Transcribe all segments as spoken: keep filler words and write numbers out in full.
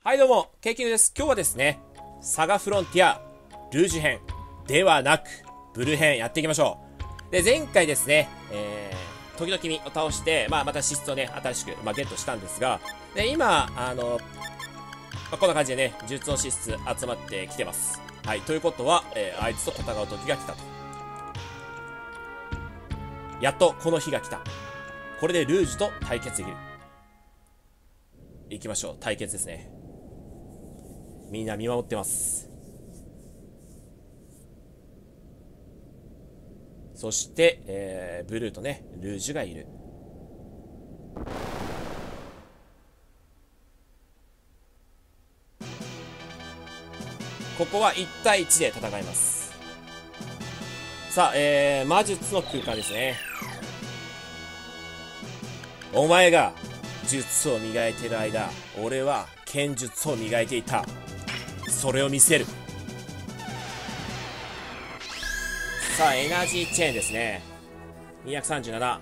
はいどうも、ケイキングです。今日はですね、サガフロンティア、ルージュ編ではなく、ブルー編やっていきましょう。で、前回ですね、えー、時々君を倒して、まあ、また資質をね、新しく、まあ、ゲットしたんですが、で、今、あの、まあ、こんな感じでね、術の資質集まってきてます。はい、ということは、えー、あいつと戦う時が来たと。やっとこの日が来た。これでルージュと対決できる。行きましょう、対決ですね。みんな見守ってます。そして、えー、ブルーとねルージュがいる。ここはいちたいいちで戦います。さあ、えー、魔術の空間ですね。お前が術を磨いている間、俺は剣術を磨いていた。それを見せる。さあ、エナジーチェーンですね。にひゃくさんじゅうなな。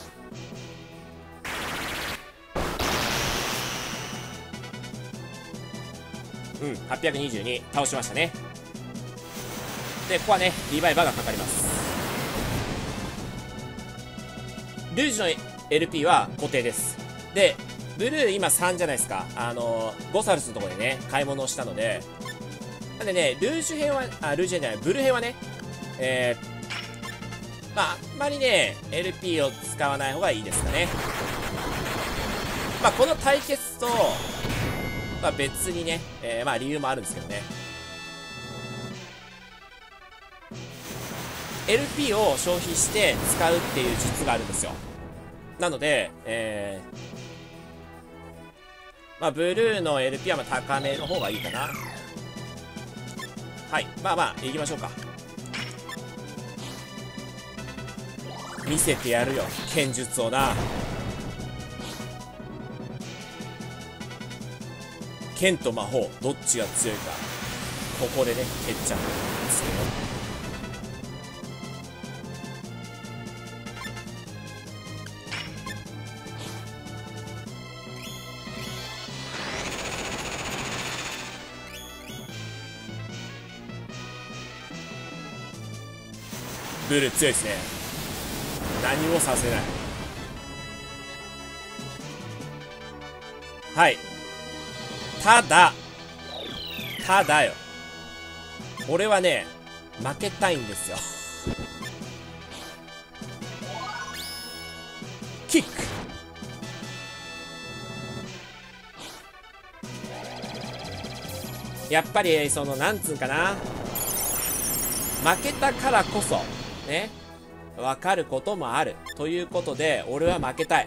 うん、はっぴゃくにじゅうに倒しましたね。で、ここはねリバイバーがかかります。ルージュの エルピー は固定です。でブルー今さんじゃないですか。あのー、ゴサルスのところでね買い物をしたので、なんでね、ルージュ編は、あ、ルージュ編じゃない、ブルー編はね、えー、まあ、あんまりね、エルピー を使わない方がいいですかね。まあ、この対決と、まあ、別にね、えー、まあ、理由もあるんですけどね。エルピー を消費して使うっていう術があるんですよ。なので、えー、まあ、ブルーの エルピー はまあ高めの方がいいかな。はい、まあまあ行きましょうか。見せてやるよ、剣術をな。剣と魔法どっちが強いか、ここでね決着つけよう。ブルー強いですね。何もさせない。はい、ただただよ、俺はね負けたいんですよ。キック。やっぱりそのなんつうんかな、負けたからこそね、分かることもあるということで、俺は負けたい。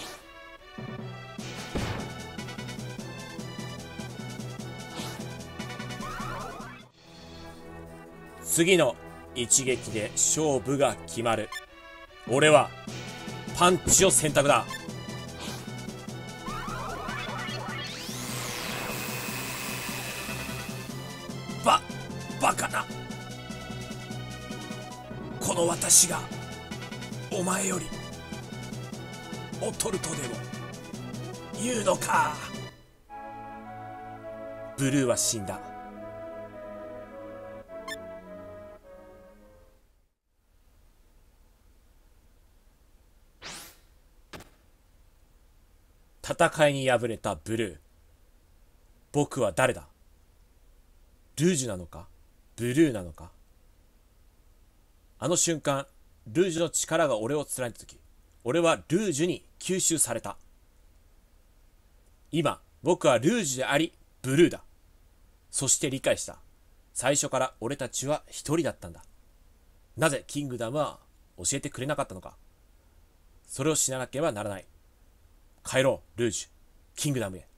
次の一撃で勝負が決まる。俺はパンチを選択だ。ババカな、この私がお前より劣るとでも言うのか。ブルーは死んだ。戦いに敗れたブルー。僕は誰だ？ルージュなのかブルーなのか。あの瞬間、ルージュの力が俺を貫いた時、俺はルージュに吸収された。今、僕はルージュであり、ブルーだ。そして理解した。最初から俺たちは一人だったんだ。なぜキングダムは教えてくれなかったのか。それを知らなければならない。帰ろう、ルージュ。キングダムへ。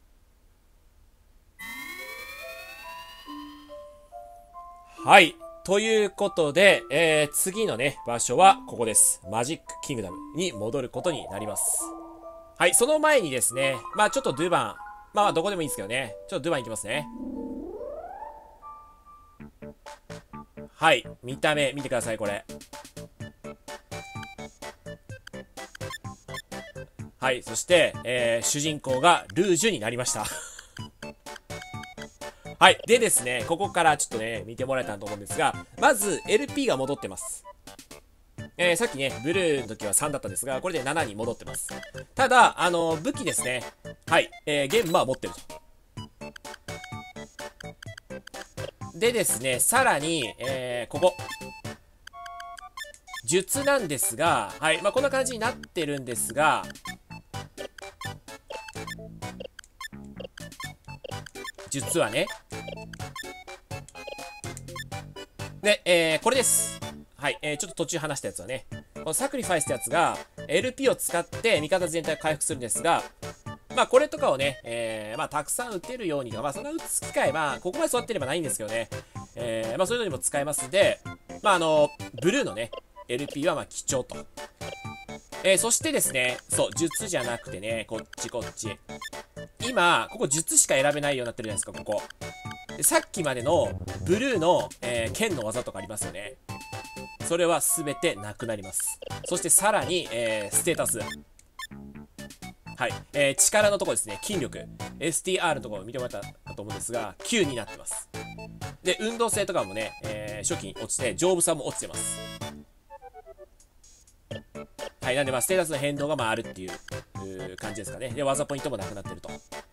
はい。ということで、えー、次のね、場所はここです。マジックキングダムに戻ることになります。はい、その前にですね、まあちょっとドゥバン、まあまあどこでもいいんですけどね、ちょっとドゥバンいきますね。はい、見た目見てください、これ。はい、そして、えー、主人公がルージュになりました。 はい。でですね、ここからちょっとね、見てもらえたらと思うんですが、まず エルピー が戻ってます。えー、さっきね、ブルーの時はさんだったんですが、これでななに戻ってます。ただ、あのー、武器ですね。はい。えー、ゲンマは持ってると。でですね、さらに、えー、ここ。術なんですが、はい。まあ、こんな感じになってるんですが、術はね。で、えー、これです。はい。えー、ちょっと途中話したやつはね。このサクリファイスってやつが、エルピー を使って味方全体を回復するんですが、まあこれとかをね、えー、まあたくさん打てるようにか、まあそんな打つ機会、まあここまで育ってればないんですけどね。えー、まあそういうのにも使えますんで、まああの、ブルーのね、エルピー はまあ貴重と。えー、そしてですね、そう、術じゃなくてね、こっちこっち。今、ここ術しか選べないようになってるじゃないですか、ここ。でさっきまでのブルーの、えー、剣の技とかありますよね。それは全てなくなります。そしてさらに、えー、ステータス。はい、えー、力のところですね、筋力。エスティーアール のところを見てもらったかと思うんですが、きゅうになってます。で、運動性とかもね、えー、初期に落ちて、丈夫さも落ちてます。はい、なんで、まあ、ステータスの変動がまああるっていう、う感じですかね。で、技ポイントもなくなってると。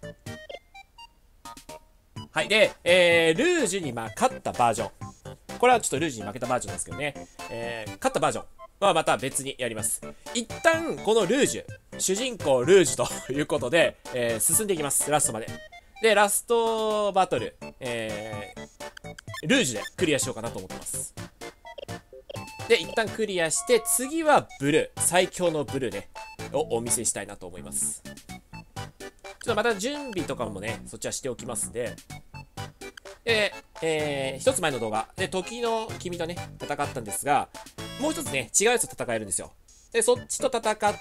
はい、で、えー、ルージュにまあ勝ったバージョン。これはちょっとルージュに負けたバージョンですけどね。えー、勝ったバージョンはまた別にやります。一旦、このルージュ、主人公ルージュということで、えー、進んでいきます。ラストまで。で、ラストバトル、えー、ルージュでクリアしようかなと思ってます。で、一旦クリアして、次はブルー。最強のブルーね。をお見せしたいなと思います。ちょっとまた準備とかもね、そっちはしておきますんで。で、えー、一つ前の動画で、時の君とね、戦ったんですが、もう一つね、違うやつと戦えるんですよ。で、そっちと戦って、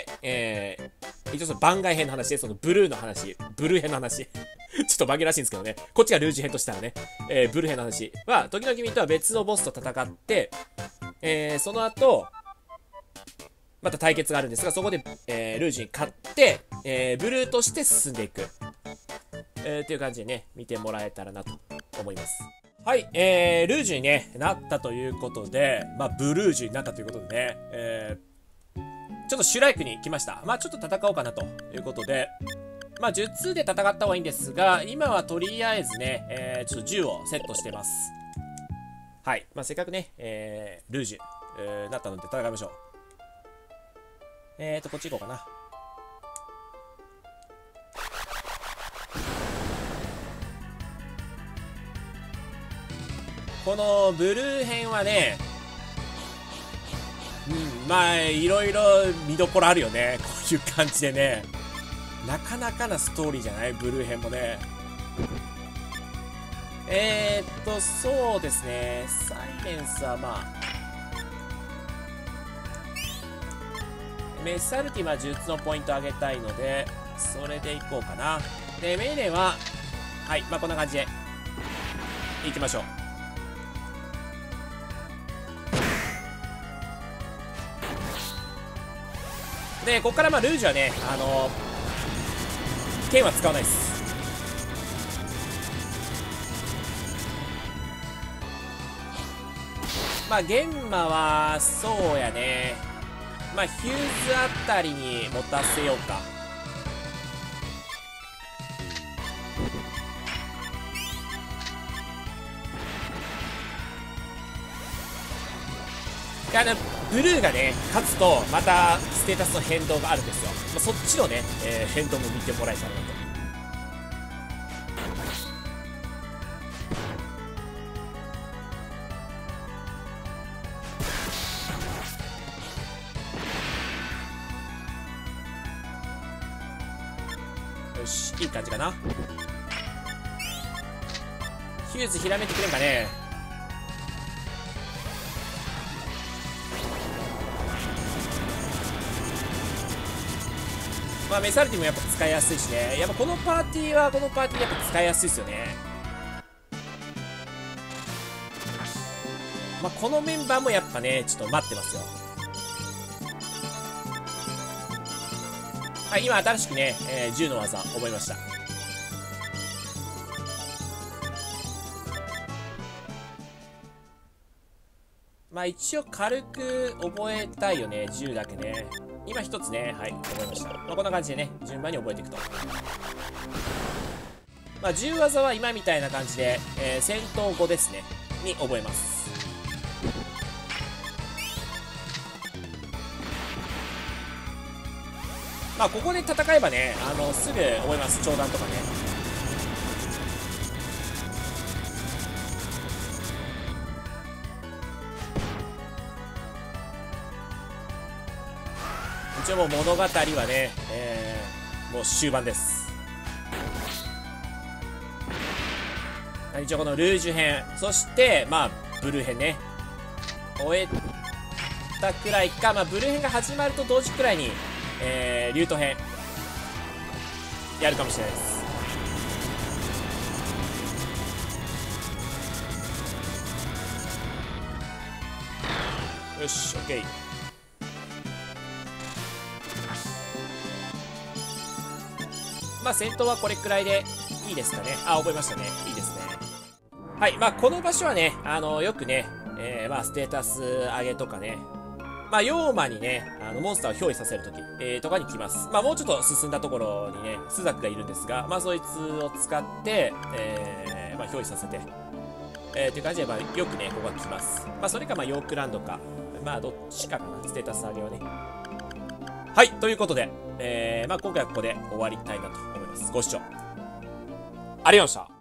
えー、一応その番外編の話で、そのブルーの話、ブルー編の話。ちょっと紛らわしいんですけどね。こっちがルージュ編としたらね、えー、ブルー編の話は、時の君とは別のボスと戦って、えー、その後、また対決があるんですが、そこで、えー、ルージュに勝って、えー、ブルーとして進んでいく。えー、っていう感じでね、見てもらえたらなと思います。はい、えー、ルージュに、ね、なったということで、まあ、ブルージュになったということでね、えー、ちょっとシュライクに来ました。まあ、ちょっと戦おうかなということで、まあ、術で戦った方がいいんですが、今はとりあえずね、えー、ちょっと銃をセットしてます。はい、まあ、せっかくね、えー、ルージュ、えー、なったので戦いましょう。えーと、こっち行こうかな。このブルー編はね、うん、まあ、いろいろ見どころあるよね。こういう感じでね。なかなかなストーリーじゃないブルー編もね。えーっと、そうですね。サイレンスはまあ、メッサルティは術のポイント上げたいので、それでいこうかな。で、メイレは、はい、まあこんな感じで、いきましょう。で、ここからまあルージュはね、あのー、剣は使わないです。まあ、ゲンマは、そうやね。まあ、ヒューズあたりに持たせようか。あのブルーがね勝つとまたステータスの変動があるんですよ、まあ、そっちのね、えー、変動も見てもらえたらなと。よし、いい感じかな。ヒューズひらめいてくれんかね。まあメサルティもやっぱ使いやすいしね。やっぱこのパーティーはこのパーティーやっぱ使いやすいですよね。まあこのメンバーもやっぱねちょっと待ってますよ。はい、今新しくね、えー、銃の技覚えました。 まあ一応軽く覚えたいよね。じゅうだけね。今一つね、はい、覚えました。まあこんな感じでね、順番に覚えていくと。まあじゅう技は今みたいな感じで、えー、戦闘後ですね、に覚えます。まあここで戦えばね、あの、すぐ覚えます。長弾とかね。一応もう物語はね、えー、もう終盤です。一応このルージュ編、そしてまあブルー編ね、終えたくらいか、まあブルー編が始まると同時くらいに、えー、リュート編やるかもしれないです。よし、オッケー。まあ戦闘はこれくらいでいいですかね。あ、覚えましたね。いいですね。はい、まあこの場所はね、あのよくね、えー、まあステータス上げとかね、まあ妖魔にね、あのモンスターを憑依させるとき、えー、とかに来ます。まあもうちょっと進んだところにね、スザクがいるんですが、まあそいつを使って、えー、まあ憑依させて、えー、という感じで、まあよくね、ここが来ます。まあそれかまあヨークランドか、まあどっちかかな、ステータス上げはね。はい、ということで、えー、まあ今回はここで終わりたいなと思います。ご視聴ありがとうございました。